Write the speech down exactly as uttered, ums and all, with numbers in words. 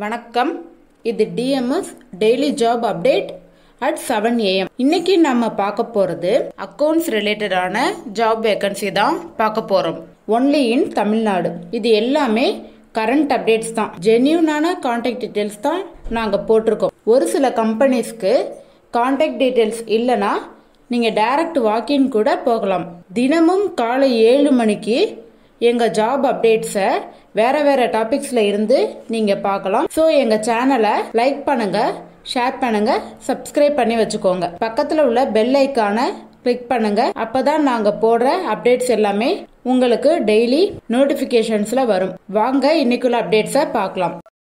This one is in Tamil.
வணக்கம். இது D M S Daily Job Update at seven A M இன்னைக்கு நம்ம பார்க்க போறது அக்கவுண்ட்ஸ் ரிலேட்டடான ஜாப் வேகன்சி தான் பார்க்க போறோம். Only in Tamil Nadu. இது எல்லாமே கரண்ட் அப்டேட்ஸ் தான். ஜென்யூனான கான்டாக்ட் டீடைல்ஸ் தான் நாங்க போட்டிருக்கோம். ஒரு சில கம்பெனிஸ்க்கு கான்டாக்ட் டீடைல்ஸ் இல்லைன்னா நீங்க டைரக்ட் வாக்கின் கூட போகலாம். தினமும் காலை ஏழு மணிக்கு எங்க ஜாப் அப்டேட்ஸை வேற வேற டாபிக்ஸ்ல இருந்து நீங்க பார்க்கலாம். ஸோ எங்க சேனலை லைக் பண்ணுங்க, ஷேர் பண்ணுங்க, சப்ஸ்கிரைப் பண்ணி வச்சுக்கோங்க. பக்கத்துல உள்ள பெல் ஐக்கானை கிளிக் பண்ணுங்க. அப்பதான் நாங்க போடுற அப்டேட்ஸ் எல்லாமே உங்களுக்கு டெய்லி நோட்டிபிகேஷன்ஸ்ல வரும். வாங்க இன்னைக்குள்ள அப்டேட்ஸை பார்க்கலாம்.